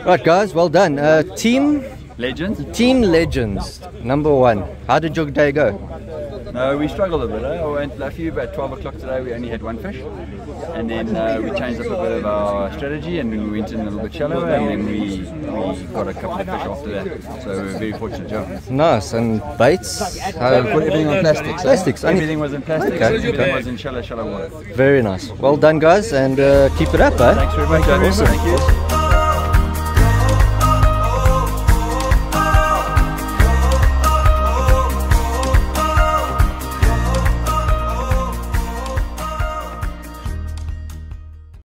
Right, guys, well done. Team Legends, number 1. How did your day go? We struggled a bit. I went lucky, but 12 o'clock today we only had 1 fish, and then we changed up a bit of our strategy and we went in a little bit shallower, and then we got a couple of fish after that. So we were very fortunate job. Nice. And baits? Put everything on plastics. Plastics. Everything was in plastic. Okay. Everything was in shallow water. Very nice. Well done, guys, and keep it up, eh? Thanks very much. Awesome. Thank you.